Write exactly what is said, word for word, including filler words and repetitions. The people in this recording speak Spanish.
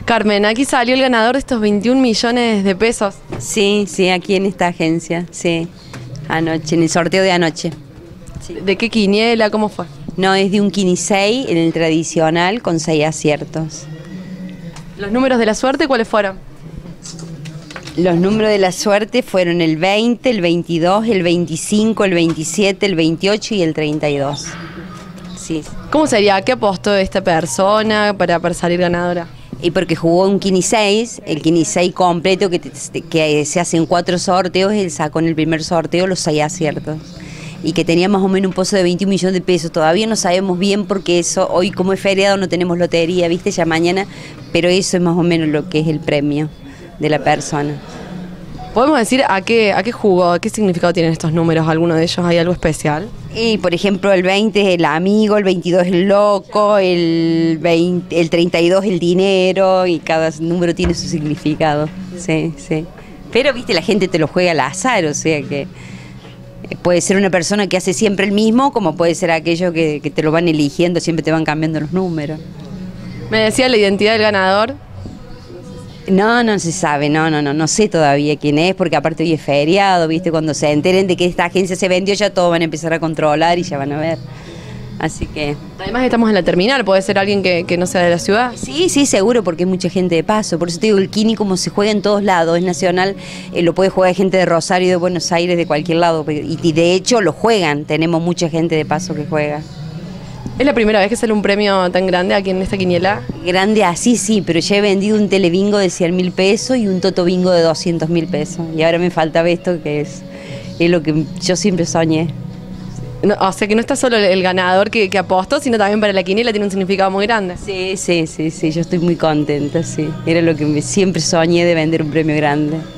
Carmen, aquí salió el ganador de estos veintiún millones de pesos. Sí, sí, aquí en esta agencia, sí. Anoche, en el sorteo de anoche. Sí. ¿De qué quiniela? ¿Cómo fue? No, es de un quince en el tradicional con seis aciertos. ¿Los números de la suerte cuáles fueron? Los números de la suerte fueron el veinte, el veintidós, el veinticinco, el veintisiete, el veintiocho y el treinta y dos. Sí. ¿Cómo sería? ¿Qué apostó esta persona para, para salir ganadora? Y porque jugó un quince, el quince completo que, te, que se hacen cuatro sorteos, él sacó en el primer sorteo los seis aciertos. Y que tenía más o menos un pozo de veintiún millones de pesos. Todavía no sabemos bien porque eso, hoy como es feriado no tenemos lotería, viste, ya mañana, pero eso es más o menos lo que es el premio de la persona. ¿Podemos decir a qué, a qué jugó, a qué significado tienen estos números? ¿Alguno de ellos hay algo especial? Y por ejemplo el veinte es el amigo, el veintidós el loco, el, veinte, el treinta y dos el dinero, y cada número tiene su significado. Sí, sí. Pero viste, la gente te lo juega al azar, o sea que puede ser una persona que hace siempre el mismo, como puede ser aquello que, que te lo van eligiendo, siempre te van cambiando los números. Me decía la identidad del ganador. No, no se sabe, no, no, no, no sé todavía quién es, porque aparte hoy es feriado, viste, cuando se enteren de que esta agencia se vendió ya todos van a empezar a controlar y ya van a ver. Así que... Además estamos en la terminal, puede ser alguien que, que no sea de la ciudad. Sí, sí, seguro, porque hay mucha gente de paso. Por eso te digo, el Kini como se juega en todos lados, es nacional, eh, lo puede jugar gente de Rosario, de Buenos Aires, de cualquier lado. Y, y de hecho lo juegan, tenemos mucha gente de paso que juega. ¿Es la primera vez que sale un premio tan grande aquí en esta quiniela? Grande así, sí, pero ya he vendido un telebingo de cien mil pesos y un totobingo de doscientos mil pesos. Y ahora me faltaba esto, que es, es lo que yo siempre soñé. No, o sea que no está solo el ganador que, que apostó, sino también para la quiniela tiene un significado muy grande. Sí, sí, sí, sí, yo estoy muy contenta, sí. Era lo que me, siempre soñé, de vender un premio grande.